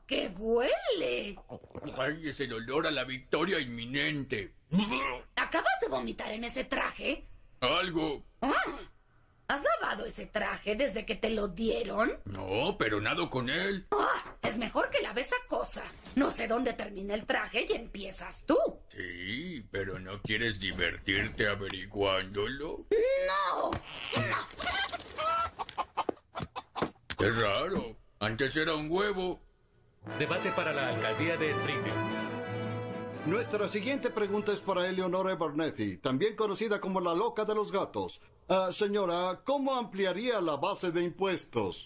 qué huele! Ay, es el olor a la victoria inminente. ¿Acabas de vomitar en ese traje? ¿Algo? ¿Has lavado ese traje desde que te lo dieron? No, pero nado con él. Es mejor que laves esa cosa. No sé dónde termina el traje y empiezas tú. Sí, pero ¿no quieres divertirte averiguándolo? ¡No! Es raro. Antes era un huevo. Debate para la alcaldía de Springfield. Nuestra siguiente pregunta es para Eleonora Bernetti, también conocida como la loca de los gatos. Señora, ¿cómo ampliaría la base de impuestos?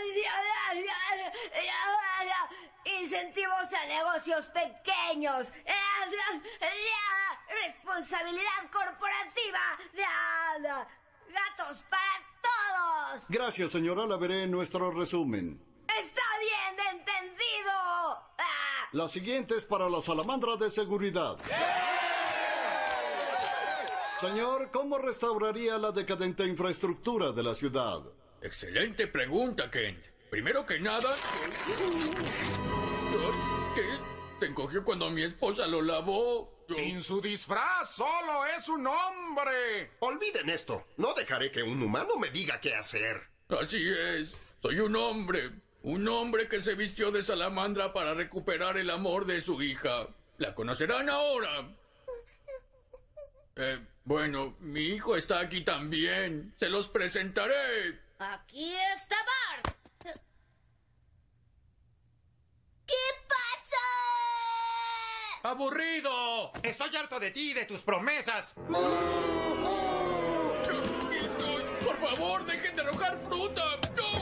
Incentivos a negocios pequeños. Responsabilidad corporativa. Gatos para todos. Gracias, señora. La veré en nuestro resumen. Está bien entendido. La siguiente es para la salamandra de seguridad. Señor, ¿cómo restauraría la decadente infraestructura de la ciudad? Excelente pregunta, Kent. Primero que nada... ¿Qué? ¿Se encogió cuando mi esposa lo lavó? Sin su disfraz, solo es un hombre. Olviden esto. No dejaré que un humano me diga qué hacer. Así es. Soy un hombre. Un hombre que se vistió de salamandra para recuperar el amor de su hija. La conocerán ahora. Bueno, mi hijo está aquí también. Se los presentaré. Aquí está Bart. ¿Qué pasó? ¡Aburrido! Estoy harto de ti y de tus promesas. Por favor, dejen de arrojar fruta. ¡No!